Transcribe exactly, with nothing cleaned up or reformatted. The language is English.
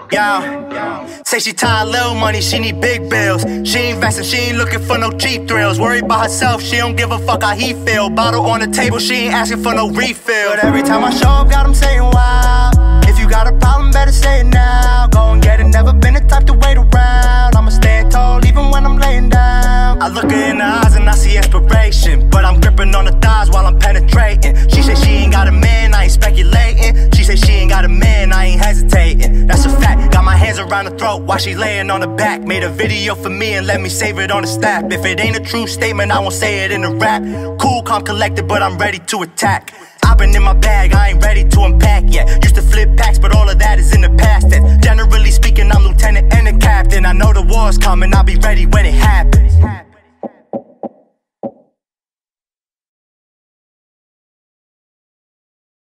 Yo, say she tired of little money, she need big bills. She ain't investing, she ain't looking for no cheap thrills. Worried about herself, she don't give a fuck how he feel. Bottle on the table, she ain't asking for no refill. But every time I show up, got him saying wow. If you got a problem, better say it now. Go and get it, never been the type to wait around. I'ma stand tall even when I'm laying down. I look her in the eyes and I see inspiration, but I'm gripping on the thighs while I'm penetrating. She say she ain't got a man, I ain't speculating. She say she ain't got a man, I ain't hesitating. That's a fact, got my hands around her throat while she laying on her back. Made a video for me and let me save it on the snap. If it ain't a true statement, I won't say it in a rap. Cool, calm, collected, but I'm ready to attack. I've been in my bag, I ain't ready to unpack yet. Used to flip packs, but all of that is in the past. And generally speaking, I'm lieutenant and a captain. I know the war's coming, I'll be ready when it happens.